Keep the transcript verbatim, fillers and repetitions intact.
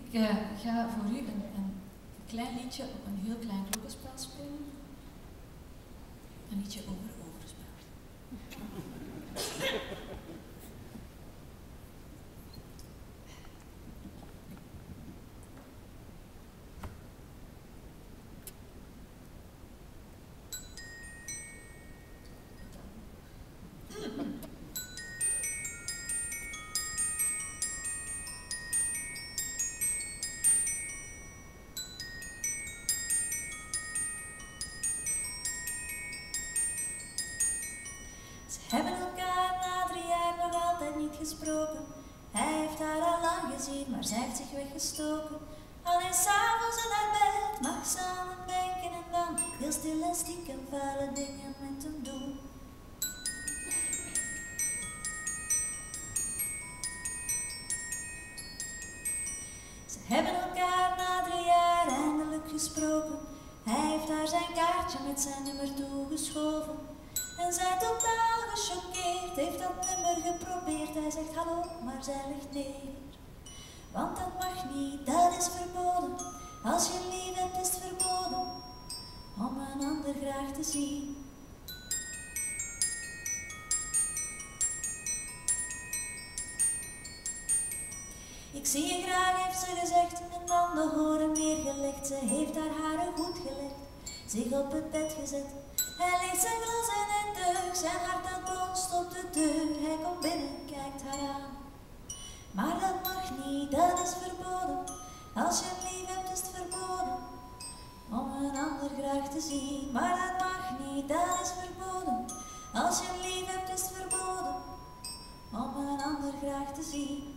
Ik uh, ga voor u een, een klein liedje op een heel klein klokkenspel spelen. Een liedje over overspel. Ze hebben elkaar na drie jaar nog altijd niet gesproken. Hij heeft haar al lang gezien, maar zij heeft zich weggestoken. Alleen s'avonds in haar bed mag ze aan hem denken en dan heel stil en stiekem vuile dingen met hem doen. Ze hebben elkaar na drie jaar eindelijk gesproken. Hij heeft haar zijn kaartje met zijn nummer toegeschoven. En zij totaal gechoqueerd heeft dat nummer geprobeerd. Hij zegt hallo, maar zij ligt neer. Want dat mag niet, dat is verboden. Als je lief hebt is het verboden om een ander graag te zien. Ik zie je graag, heeft ze gezegd, en dan de horen neergelegd. Ze heeft haar haren goed gelegd, zich op het bed gezet. Hij legt zijn glas in en deug, zijn hart dat bonst op de deur. Hij komt binnen, kijkt haar aan. Maar dat mag niet, dat is verboden. Als je hem lief hebt is het verboden om een ander graag te zien. Maar dat mag niet, dat is verboden. Als je hem lief hebt is het verboden om een ander graag te zien.